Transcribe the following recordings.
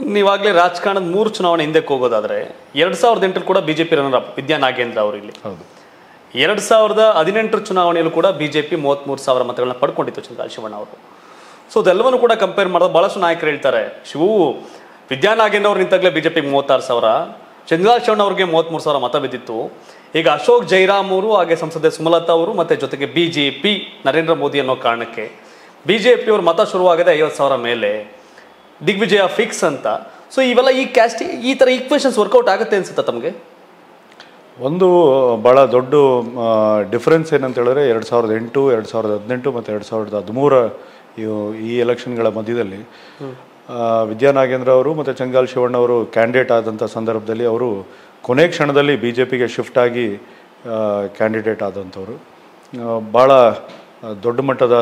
ನೀವಾಗಲೇ ರಾಜಕಾರಣದ 3 ಚುನಾವಣೆ ಹಿಂದಕ್ಕೆ ಹೋಗೋದಾದ್ರೆ 2008 ಕೂಡ BJP runner up Vidya Nagendra ಅವರು ಇಲ್ಲಿ. ಹೌದು. 2018 ಚುನಾವಣೆಯಲ್ಲೂ ಕೂಡ ಬಿಜೆಪಿ 33,000 ಮತಗಳನ್ನ ಪಡ್ಕೊಂಡಿತ್ತು ಚಂದ್ರಕಾಂತ್ ಶಿವಣ್ಣ ಅವರು. ಸೊ ಅದೆಲ್ಲವನ್ನು ಕೂಡ ಕಂಪೇರ್ ಮಾಡಿದ್ರೆ ಬಹಳಷ್ಟು ನಾಯಕರು ಹೇಳ್ತಾರೆ ವಿದ್ಯಾ ನಾಗೇಂದ್ರ ಅವ್ರು ನಿಂತಾಗಲೇ ಬಿಜೆಪಿಗೆ 36,000, ಚಂದ್ರಕಾಂತ್ ಶಿವಣ್ಣ ಅವ್ರಿಗೆ 33,000 ಮತ ಬಿದ್ದಿತ್ತು. ಈಗ ಅಶೋಕ್ ಜೈರಾಮ್ ಅವರು ಹಾಗೆ ಸಂಸದೆ ಸುಮಲತಾ ಅವರು ಮತ್ತೆ ಜೊತೆಗೆ ಬಿಜೆಪಿ ನರೇಂದ್ರ ಮೋದಿ ಅನ್ನೋ ಕಾರಣಕ್ಕೆ ಬಿಜೆಪಿ ಅವ್ರ ಮತ ಶುರುವಾಗದೆ 50,000 ಮೇಲೆ, ದಿಗ್ವಿಜಯ ಫಿಕ್ಸ್ ಅಂತ. ಸೊ ಇವೆಲ್ಲ ಈ ಥರ ಈಕ್ವೇಷನ್ಸ್ ವರ್ಕೌಟ್ ಆಗುತ್ತೆ ಅನ್ಸುತ್ತಾ ತಮಗೆ? ಒಂದು ಭಾಳ ದೊಡ್ಡ ಡಿಫ್ರೆನ್ಸ್ ಏನಂತ ಹೇಳಿದ್ರೆ 2008, 2018 ಮತ್ತು 2013 ಈ ಎಲೆಕ್ಷನ್ಗಳ ಮಧ್ಯದಲ್ಲಿ ವಿದ್ಯಾ ನಾಗೇಂದ್ರ ಅವರು ಮತ್ತು ಚಂದ್ರಕಾಂತ್ ಶಿವಣ್ಣ ಅವರು ಕ್ಯಾಂಡಿಡೇಟ್ ಆದಂಥ ಸಂದರ್ಭದಲ್ಲಿ ಅವರು ಕೊನೆ ಕ್ಷಣದಲ್ಲಿ ಬಿ ಜೆ ಪಿಗೆ ಶಿಫ್ಟ್ ಆಗಿ ಕ್ಯಾಂಡಿಡೇಟ್ ಆದಂಥವ್ರು. ಭಾಳ ದೊಡ್ಡ ಮಟ್ಟದ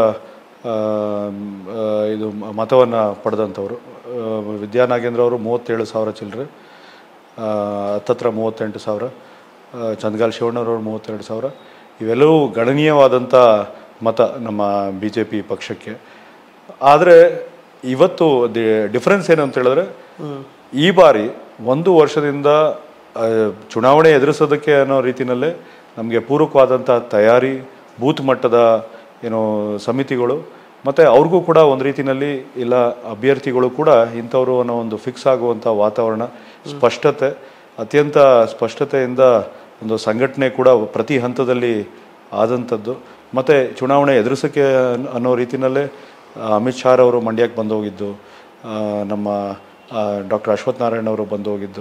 ಇದು ಮತವನ್ನು ಪಡೆದಂಥವ್ರು. ವಿದ್ಯಾ ನಾಗೇಂದ್ರ ಅವರು 37,000 ಚಿಲ್ಲರೆ, ಹತ್ತತ್ರ 38,000, ಚಂದ್ರಕಾಂತ್ ಶಿವಣ್ಣವ್ರವ್ರು 32,000. ಇವೆಲ್ಲವೂ ಗಣನೀಯವಾದಂಥ ಮತ ನಮ್ಮ ಬಿ ಜೆ ಪಿ ಪಕ್ಷಕ್ಕೆ. ಆದರೆ ಇವತ್ತು ಡಿಫ್ರೆನ್ಸ್ ಏನು ಅಂತ ಹೇಳಿದ್ರೆ, ಈ ಬಾರಿ 1 ವರ್ಷದಿಂದ ಚುನಾವಣೆ ಎದುರಿಸೋದಕ್ಕೆ ಅನ್ನೋ ರೀತಿಯಲ್ಲೇ ನಮಗೆ ಪೂರಕವಾದಂಥ ತಯಾರಿ, ಬೂತ್ ಮಟ್ಟದ ಸಮಿತಿಗಳು, ಮತ್ತು ಅವ್ರಿಗೂ ಕೂಡ ಒಂದು ರೀತಿಯಲ್ಲಿ ಇಲ್ಲ ಅಭ್ಯರ್ಥಿಗಳು ಕೂಡ ಇಂಥವರು ಅನ್ನೋ ಒಂದು ಫಿಕ್ಸ್ ಆಗುವಂಥ ವಾತಾವರಣ, ಸ್ಪಷ್ಟತೆ, ಅತ್ಯಂತ ಸ್ಪಷ್ಟತೆಯಿಂದ ಒಂದು ಸಂಘಟನೆ ಕೂಡ ಪ್ರತಿ ಹಂತದಲ್ಲಿ ಆದಂಥದ್ದು. ಮತ್ತು ಚುನಾವಣೆ ಎದುರಿಸೋಕ್ಕೆ ಅನ್ನೋ ರೀತಿಯಲ್ಲೇ ಅಮಿತ್ ಶಾ ಅವರು ಮಂಡ್ಯಕ್ಕೆ ಬಂದು ಹೋಗಿದ್ದು, ನಮ್ಮ ಡಾಕ್ಟರ್ ಅಶ್ವಥ್ ನಾರಾಯಣ್ ಅವರು ಬಂದು ಹೋಗಿದ್ದು,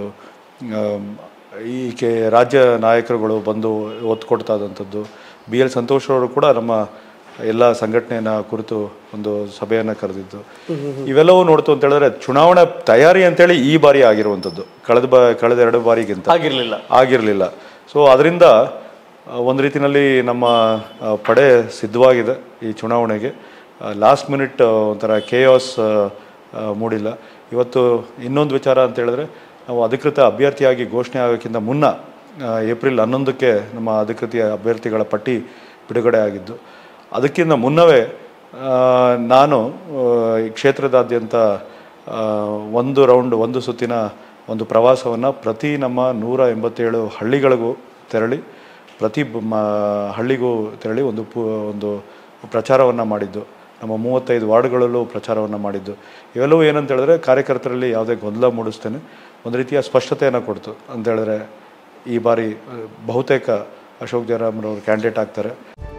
ಈಕೆ ರಾಜ್ಯ ನಾಯಕರುಗಳು ಬಂದು ಒತ್ತು ಕೊಡ್ತಾ ಇದ್ದಂಥದ್ದು, ಬಿ ಎಲ್ ಸಂತೋಷ್ ಅವರು ಕೂಡ ನಮ್ಮ ಎಲ್ಲ ಸಂಘಟನೆಯನ್ನು ಕುರಿತು ಒಂದು ಸಭೆಯನ್ನು ಕರೆದಿದ್ದು. ಇವೆಲ್ಲವೂ ನೋಡ್ತು ಅಂತ ಹೇಳಿದ್ರೆ ಚುನಾವಣಾ ತಯಾರಿ ಅಂತೇಳಿ ಈ ಬಾರಿ ಆಗಿರುವಂಥದ್ದು ಕಳೆದ 2 ಬಾರಿಗಿಂತ ಆಗಿರಲಿಲ್ಲ. ಸೊ ಅದರಿಂದ ಒಂದು ರೀತಿಯಲ್ಲಿ ನಮ್ಮ ಪಡೆ ಸಿದ್ಧವಾಗಿದೆ ಈ ಚುನಾವಣೆಗೆ. ಲಾಸ್ಟ್ ಮಿನಿಟ್ ಒಂಥರ ಕೇಯಾಸ್ ಮೂಡಿಲ್ಲ. ಇವತ್ತು ಇನ್ನೊಂದು ವಿಚಾರ ಅಂತ ಹೇಳಿದ್ರೆ, ನಾವು ಅಧಿಕೃತ ಅಭ್ಯರ್ಥಿಯಾಗಿ ಘೋಷಣೆ ಆಗೋಕ್ಕಿಂತ ಮುನ್ನ ಏಪ್ರಿಲ್ 11ಕ್ಕೆ ನಮ್ಮ ಅಧಿಕೃತ ಅಭ್ಯರ್ಥಿಗಳ ಪಟ್ಟಿ ಬಿಡುಗಡೆ ಆಗಿದ್ದು. ಅದಕ್ಕಿಂತ ಮುನ್ನವೇ ನಾನು ಈ ಕ್ಷೇತ್ರದಾದ್ಯಂತ ಒಂದು ಸುತ್ತಿನ ಒಂದು ಪ್ರವಾಸವನ್ನು ಪ್ರತಿ ನಮ್ಮ 187 ಹಳ್ಳಿಗಳಿಗೂ ತೆರಳಿ ಪ್ರತಿ ಹಳ್ಳಿಗೂ ತೆರಳಿ ಒಂದು ಪ್ರಚಾರವನ್ನು ಮಾಡಿದ್ದು. ನಮ್ಮ 35 ವಾರ್ಡ್ಗಳಲ್ಲೂ ಪ್ರಚಾರವನ್ನು ಮಾಡಿದ್ದು. ಇವೆಲ್ಲವೂ ಏನಂತ ಹೇಳಿದ್ರೆ ಕಾರ್ಯಕರ್ತರಲ್ಲಿ ಯಾವುದೇ ಗೊಂದಲ ಮೂಡಿಸ್ತೇನೆ, ಒಂದು ರೀತಿಯ ಸ್ಪಷ್ಟತೆಯನ್ನು ಕೊಡ್ತು ಅಂತ ಹೇಳಿದ್ರೆ ಈ ಬಾರಿ ಬಹುತೇಕ ಅಶೋಕ್ ಜೈರಾಮ್ರವರು ಕ್ಯಾಂಡಿಡೇಟ್ ಆಗ್ತಾರೆ.